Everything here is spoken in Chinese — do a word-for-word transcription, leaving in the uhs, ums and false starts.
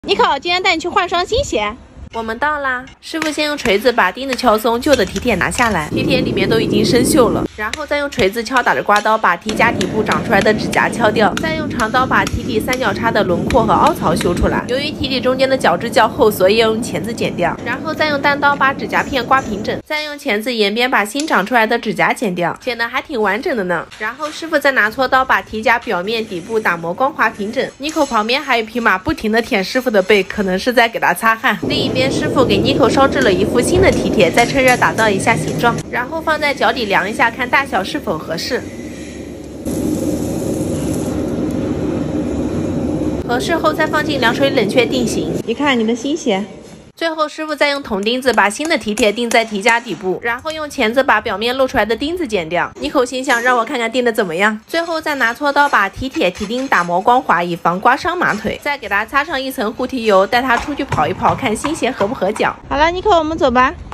妮可，今天带你去换双新鞋。 我们到啦！师傅先用锤子把钉子敲松，旧的蹄铁拿下来，蹄铁里面都已经生锈了。然后再用锤子敲打着刮刀把蹄甲底部长出来的指甲敲掉，再用长刀把蹄底三角叉的轮廓和凹槽修出来。由于蹄底中间的角质较厚，所以要用钳子剪掉。然后再用单刀把指甲片刮平整，再用钳子沿边把新长出来的指甲剪掉，剪得还挺完整的呢。然后师傅再拿锉刀把蹄甲表面底部打磨光滑平整。妮可旁边还有一匹马不停地舔师傅的背，可能是在给他擦汗。另一边。 师傅给妮可烧制了一副新的蹄铁，再趁热打造一下形状，然后放在脚底量一下，看大小是否合适。合适后再放进凉水冷却定型。 你看你的新鞋。 最后，师傅再用铜钉子把新的蹄铁钉在蹄甲底部，然后用钳子把表面露出来的钉子剪掉。妮可心想，让我看看钉的怎么样。最后再拿锉刀把蹄铁蹄钉打磨光滑，以防刮伤马腿。再给它擦上一层护蹄油，带它出去跑一跑，看新鞋合不合脚。 好了，妮可，我们走吧。